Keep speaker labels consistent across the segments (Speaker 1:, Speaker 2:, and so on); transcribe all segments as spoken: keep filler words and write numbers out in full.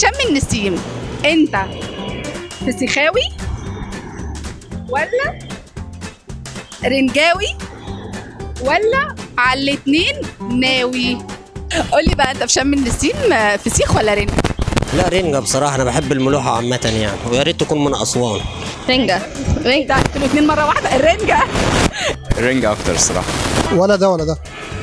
Speaker 1: شم النسيم انت فسيخاوي ولا رنجاوي ولا على الاتنين ناوي؟ قول لي بقى، انت في شم النسيم فسيخ ولا رنجة؟
Speaker 2: لا رنجة بصراحة، أنا بحب الملوحة عامة يعني، ويا ريت تكون من أسوان.
Speaker 1: رنجة. رنجة قلت اتنين مرة واحدة. الرنجة.
Speaker 3: الرنجة أكتر الصراحة.
Speaker 4: ولا ده ولا ده.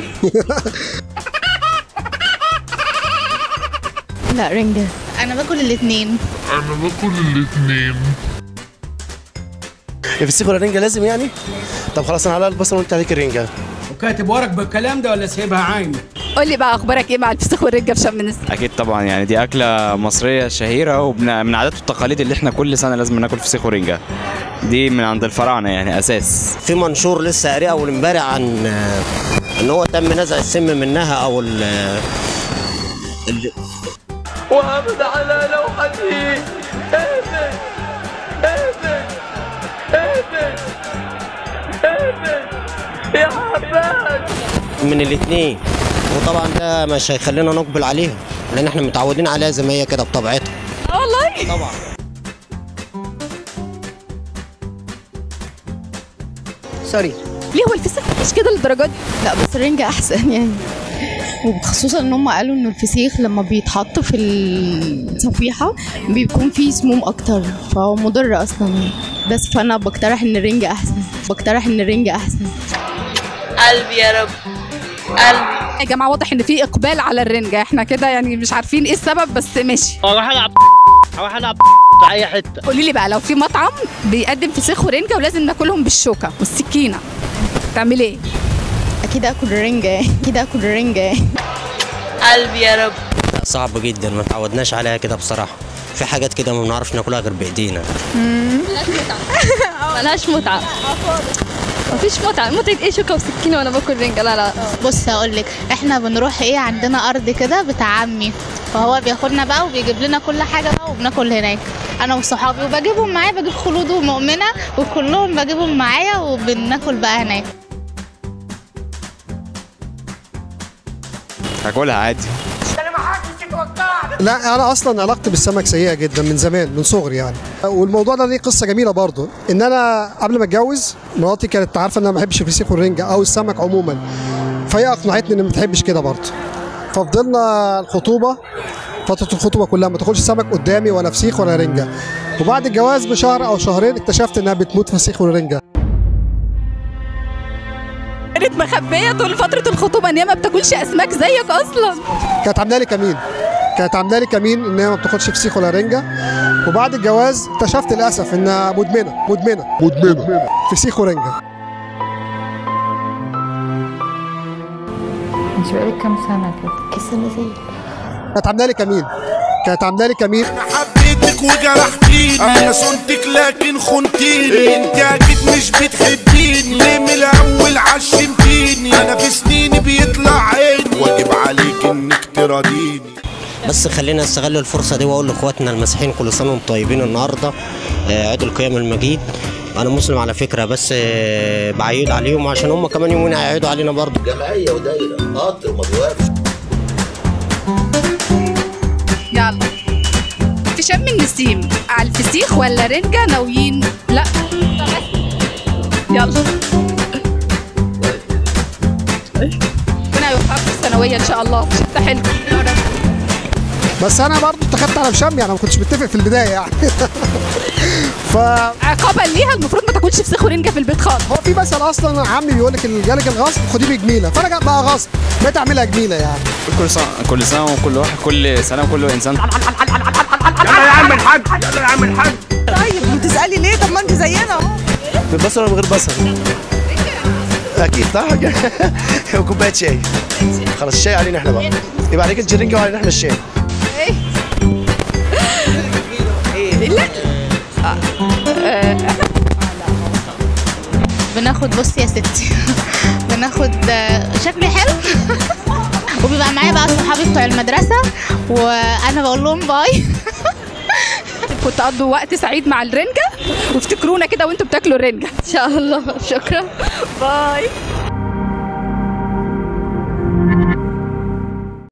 Speaker 5: لا رنجة. أنا باكل الاتنين.
Speaker 6: أنا باكل الاتنين.
Speaker 7: الفسيخ ولا الرنجة لازم يعني؟ طب خلاص أنا على البصل وأنت عليك الرنجة.
Speaker 8: وكاتب ورق بالكلام ده ولا سايبها عايمة؟
Speaker 1: قول لي بقى اخبارك ايه مع الفسيخ والرنجة في شم النسيم؟
Speaker 3: أكيد طبعا، يعني دي أكلة مصرية شهيرة ومن عادات والتقاليد اللي احنا كل سنة لازم ناكل فسيخ ورنجة. دي من عند الفراعنة يعني أساس.
Speaker 2: في منشور لسه قاريه أول امبارح عن إن هو تم نزع السم منها أو ال ال
Speaker 9: وأبد على لوحته آمن آمن آمن آمن يا عباس
Speaker 2: من الاثنين، وطبعا ده مش هيخلينا نقبل عليها لان احنا متعودين عليها زي ما هي كده بطبيعتها.
Speaker 1: اه والله
Speaker 2: طبعا.
Speaker 5: سوري.
Speaker 1: ليه هو الفسيخ مش كده للدرجه دي؟
Speaker 5: لا بس الرنجة أحسن يعني، وخصوصا ان هم قالوا انه الفسيخ لما بيتحط في الصفيحه بيكون فيه سموم اكتر فهو مضر اصلا، بس فانا بقترح ان الرنجة احسن بقترح ان الرنجة احسن.
Speaker 9: قلبي يا رب قلبي.
Speaker 1: يا جماعه واضح ان في اقبال على الرنجة، احنا كده يعني مش عارفين ايه السبب بس ماشي.
Speaker 10: اروح العب اروح العب في اي حته.
Speaker 1: قولي لي بقى، لو في مطعم بيقدم فسيخ ورنجة ولازم ناكلهم بالشوكه والسكينه تعملي ايه؟
Speaker 5: اكيد اكل الرنجة اكيد اكل الرنجة.
Speaker 9: قلبي يا رب.
Speaker 2: صعب جدا، ما تعودناش عليها كده بصراحه، في حاجات كده ما بنعرفش ناكلها غير بايدينا.
Speaker 5: ملهاش متعه ملهاش متعه مفيش متعه. متعه ايه شوكه وسكينه وانا باكل رنجة؟ لا لا. بص هقول لك، احنا بنروح ايه، عندنا ارض كده بتاع عمي، فهو بياخدنا بقى وبيجيب لنا كل حاجه بقى وبناكل هناك انا وصحابي، وبجيبهم معايا، بجيب خلود ومؤمنه وكلهم بجيبهم معايا وبناكل بقى هناك.
Speaker 3: هاكلها عادي.
Speaker 4: لا انا اصلا علاقتي بالسمك سيئه جدا من زمان، من صغري يعني، والموضوع ده ليه قصه جميله برضه، ان انا قبل ما اتجوز مراتي كانت عارفه ان انا ما بحبش الفسيخ والرنجه او السمك عموما، فهي اقنعتني ان ما بتحبش كده برضه، ففضلنا الخطوبه فتره الخطوبه كلها ما تاكلش سمك قدامي ولا فسيخ ولا رنجه، وبعد الجواز بشهر او شهرين اكتشفت انها بتموت فسيخ والرنجه.
Speaker 1: كانت مخبيه طول فتره الخطوبه ان هي ما بتاكلش اسماك زيك اصلا.
Speaker 4: كانت عامله لي كمين كانت عامله لي كمين ان هي ما بتاخدش فسيخ ولا رنجه، وبعد الجواز اكتشفت للاسف انها مدمنه مدمنه مدمنه فسيخ ورنجه.
Speaker 11: انت بقالك كام سنه كده؟
Speaker 5: كام سنه زي
Speaker 4: كانت عامله لي كمين كانت عامله لي كمين
Speaker 12: انا حبيتك وجرحتيني، انا صنتك لكن خنتيني، انت اكيد مش بتحبيني، ليه من الاول عشمتيني، انا في سنيني بيطلع عيني، واجب عليك انك تراضيني.
Speaker 2: بس خلينا نستغل الفرصه دي واقول لاخواتنا المسيحيين كل سنه وانتم طيبين. النهارده عيد القيام المجيد، انا مسلم على فكره بس بعيد عليهم عشان هم كمان يومين هيعيدوا علينا برضه.
Speaker 13: جمعيه ودايره قطر وما بيوقفش.
Speaker 1: يلا في شم النسيم على الفسيخ ولا رنجة ناويين؟ لا يلا ربنا يوفقكم الثانوية ان شاء الله، ده حلو.
Speaker 4: بس انا برضه اتخذت على مشمي، انا ما كنتش متفق في البدايه يعني. ف
Speaker 1: عقابا ليها المفروض ما تاكلش فسيخ ورنجة في البيت خالص.
Speaker 4: هو في مثل اصلا عمي بيقول لك اللي جالك الغصب خديه بجميله، فانا بقى غصب بقيت اعملها جميله يعني.
Speaker 3: كل سنه كل سنه وكل واحد كل سنه وكل انسان.
Speaker 8: يلا يا عم الحاج يلا يا عم الحاج.
Speaker 14: طيب بتسالي ليه؟ طب ما انت زينا اهو.
Speaker 7: بالبصل ولا من غير بصل؟ اكيد صح. وكوبايه شاي. خلاص الشاي علينا احنا بقى، يبقى عليك الجرنجه وعلينا احنا الشاي.
Speaker 1: ايه؟ لا
Speaker 5: بناخد، بصي يا ستي، بناخد شكلي حلو وبيبقى معايا بقى صحابي بتوع المدرسه وانا بقول لهم باي.
Speaker 1: كنت تقضوا وقت سعيد مع الرنجة وافتكرونا كده وانتوا بتاكلوا الرنجة.
Speaker 5: ان شاء الله. شكرا.
Speaker 1: باي.